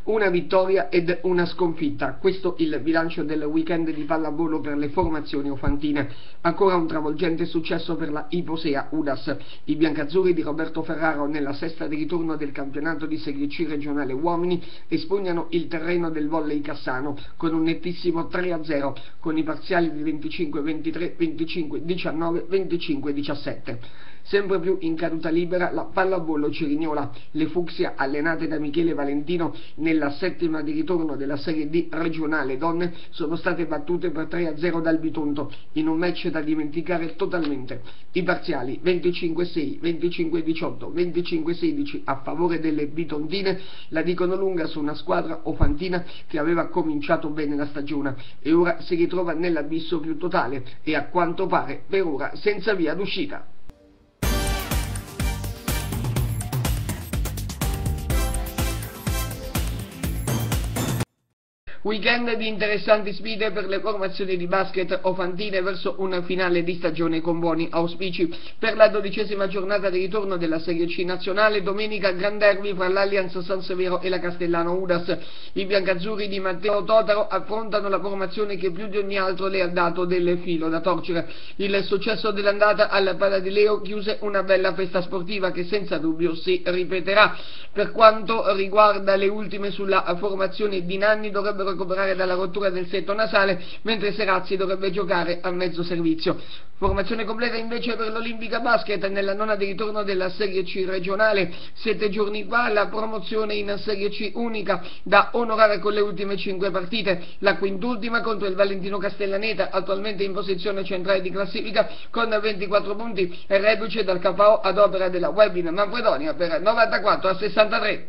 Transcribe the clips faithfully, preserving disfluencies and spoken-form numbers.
una vittoria ed una sconfitta. Questo il bilancio del weekend di pallavolo per le formazioni ofantine. Ancora un travolgente successo per la Iposea U D A S. I biancazzurri di Roberto Ferraro nella sesta di ritorno del campionato di Serie C regionale uomini espugnano il terreno del volley Cassano con un nettissimo tre a zero, con i parziali di venticinque ventitré, venticinque diciannove, venticinque diciassette. Sempre più in caduta libera la pallavolo Cerignola. Le Fucsia, allenate da Michele Valentino nella settima di ritorno della Serie D regionale donne, sono state battute per tre a zero dal Bitonto in un match da dimenticare totalmente. I parziali venticinque sei, venticinque diciotto, venticinque sedici a favore delle bitontine la dicono lunga su una squadra ofantina che aveva cominciato bene la stagione e ora si ritrova nell'abisso più totale e a quanto pare per ora senza via d'uscita. Weekend di interessanti sfide per le formazioni di basket ofantine verso una finale di stagione con buoni auspici. Per la dodicesima giornata di ritorno della Serie C nazionale, domenica gran derby fra l'Allianz San Severo e la Castellano U D A S. I biancazzurri di Matteo Totaro affrontano la formazione che più di ogni altro le ha dato del filo da torcere. Il successo dell'andata al Paladileo chiuse una bella festa sportiva che senza dubbio si ripeterà. Per quanto riguarda le ultime sulla formazione di Nanni, dovrebbero recuperare dalla rottura del setto nasale, mentre Serazzi dovrebbe giocare a mezzo servizio. Formazione completa invece per l'Olimpica Basket nella nona di ritorno della Serie C regionale. Sette giorni fa la promozione in Serie C unica da onorare con le ultime cinque partite. La quintultima contro il Valentino Castellaneta, attualmente in posizione centrale di classifica con ventiquattro punti e reduce dal K O ad opera della Webin Manfredonia per novantaquattro a sessantatré.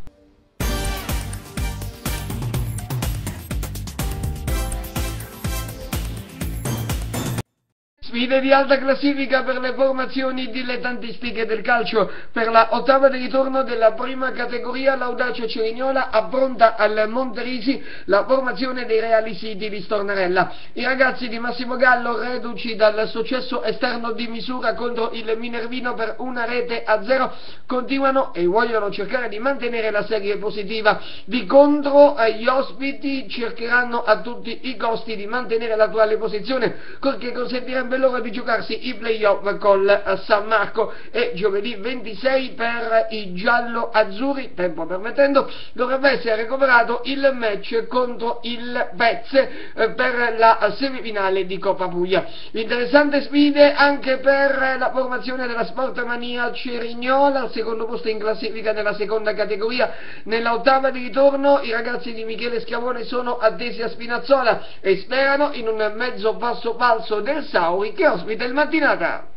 Sfide di alta classifica per le formazioni dilettantistiche del calcio. Per la ottava di ritorno della prima categoria l'Audace Cerignola affronta al Monterisi la formazione dei Reali City di Stornarella. I ragazzi di Massimo Gallo, reduci dal successo esterno di misura contro il Minervino per una rete a zero, continuano e vogliono cercare di mantenere la serie positiva. Di contro gli ospiti cercheranno a tutti i costi di mantenere l'attuale posizione, col che consentirebbe loro di giocarsi i playoff col San Marco. E giovedì ventisei per i giallo-azzurri, tempo permettendo, dovrebbe essere recuperato il match contro il Vezze per la semifinale di Coppa Puglia. Interessante sfide anche per la formazione della Sportmania Cerignola, al secondo posto in classifica nella seconda categoria. Nella ottava di ritorno i ragazzi di Michele Schiavone sono attesi a Spinazzola e sperano in un mezzo passo falso del Sauri che ospita il Mattinata.